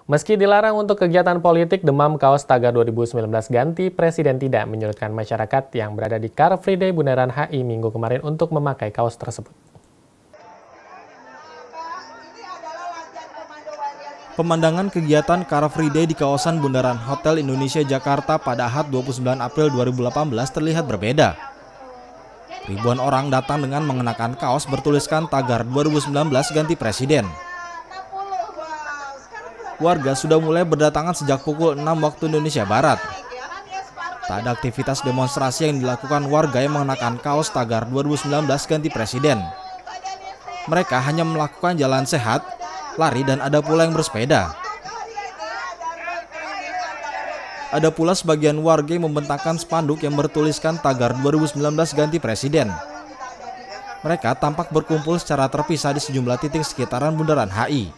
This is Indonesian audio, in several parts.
Meski dilarang untuk kegiatan politik, demam kaos tagar 2019 ganti presiden tidak menyurutkan masyarakat yang berada di Car Free Day Bundaran HI Minggu kemarin untuk memakai kaos tersebut. Pemandangan kegiatan Car Free Day di kawasan Bundaran Hotel Indonesia Jakarta pada Ahad 29 April 2018 terlihat berbeda. Ribuan orang datang dengan mengenakan kaos bertuliskan tagar 2019 ganti presiden. Warga sudah mulai berdatangan sejak pukul 6 waktu Indonesia Barat. Tak ada aktivitas demonstrasi yang dilakukan warga yang mengenakan kaos tagar 2019 ganti presiden. Mereka hanya melakukan jalan sehat, lari, dan ada pula yang bersepeda. Ada pula sebagian warga yang membentangkan spanduk yang bertuliskan tagar 2019 ganti presiden. Mereka tampak berkumpul secara terpisah di sejumlah titik sekitaran Bundaran HI.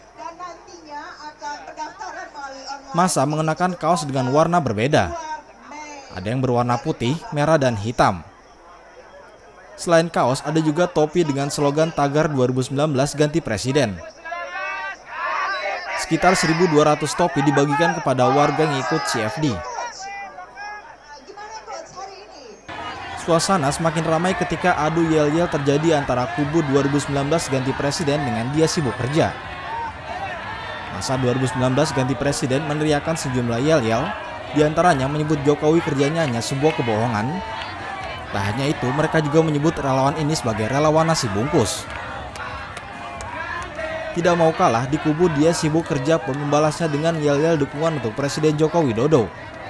Massa mengenakan kaos dengan warna berbeda. Ada yang berwarna putih, merah, dan hitam. Selain kaos, ada juga topi dengan slogan tagar 2019 ganti presiden. Sekitar 1.200 topi dibagikan kepada warga yang ikut CFD. Suasana semakin ramai ketika adu yel-yel terjadi antara kubu 2019 ganti presiden dengan dia sibuk kerja. Masa 2019 ganti presiden meneriakan sejumlah yel-yel, diantaranya menyebut Jokowi kerjanya hanya sebuah kebohongan. Tak hanya itu, mereka juga menyebut relawan ini sebagai relawan nasi bungkus. Tidak mau kalah, di kubu dia sibuk kerja pun membalasnya dengan yel-yel dukungan untuk Presiden Joko Widodo.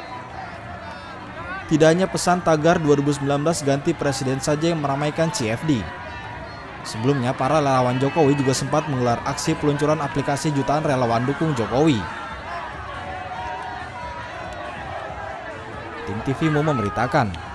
Tidak hanya pesan tagar 2019 ganti presiden saja yang meramaikan CFD. Sebelumnya, para relawan Jokowi juga sempat menggelar aksi peluncuran aplikasi jutaan relawan dukung Jokowi. Tim TV Mo memberitakan.